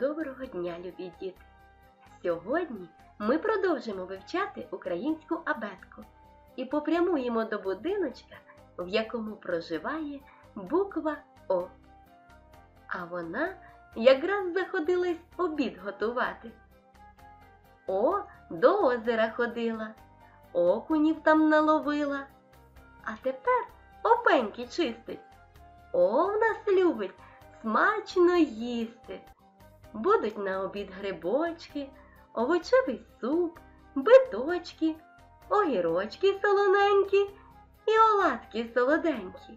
Доброго дня, любі діти! Сьогодні ми продовжимо вивчати українську абетку і попрямуємо до будиночка, в якому проживає буква О. А вона якраз заходилась обід готувати. О до озера ходила, окунів там наловила, а тепер опеньки чистить. О в нас любить смачно їсти. Будуть на обід грибочки, овочевий суп, биточки, огірочки солоненькі і оладки солоденькі.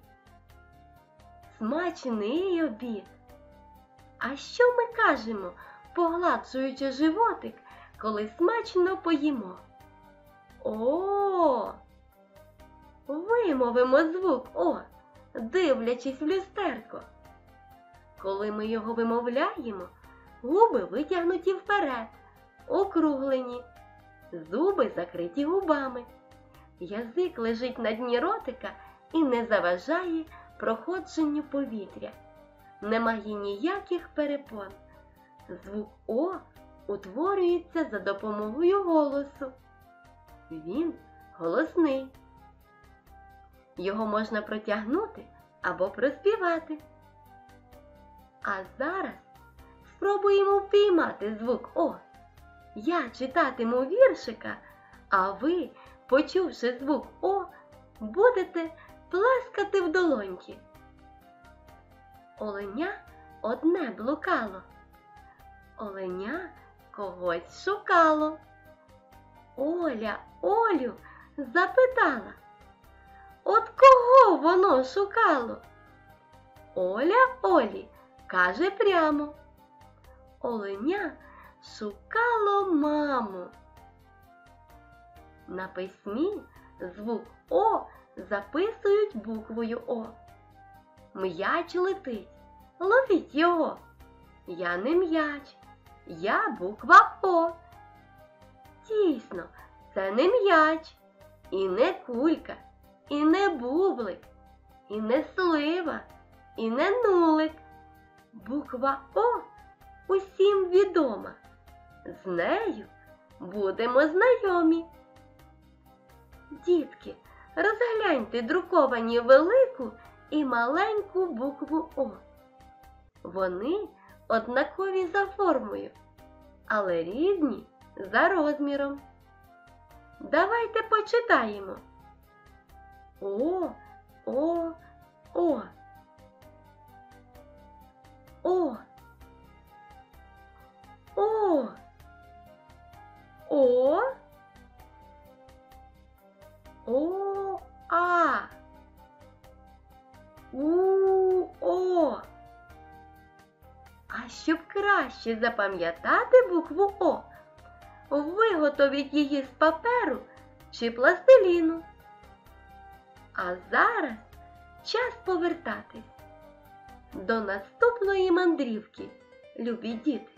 Смачний обід! А що ми кажемо, погладжуючи животик, коли смачно поїмо? О! Вимовимо звук О, дивлячись в люстерко. Коли ми його вимовляємо, губи витягнуті вперед, округлені, зуби закриті губами. Язик лежить на дні ротика і не заважає проходженню повітря. Немає ніяких перепон. Звук О утворюється за допомогою голосу. Він голосний. Його можна протягнути або проспівати. А зараз спробуємо впіймати звук О. Я читатиму віршика, а ви, почувши звук О, будете плескати в долоньки. Оленя одне блукало, оленя когось шукало. Оля Олю запитала, от кого воно шукало? Оля Олі каже прямо, оленя шукало маму. На письмі звук О записують буквою О. М'яч летить, ловіть його. Я не м'яч, я буква О. Дійсно, це не м'яч, і не кулька, і не бублик, і не слива, і не нулик. Буква О усім відома. З нею будемо знайомі. Дітки, розгляньте друковані велику і маленьку букву О. Вони однакові за формою, але різні за розміром. Давайте почитаємо. О, О, О. О. О. О. О, А. У, О. А щоб краще запам'ятати букву О, виготовіть її з паперу чи пластиліну. А зараз час повертатись до наступної мандрівки, любі діти.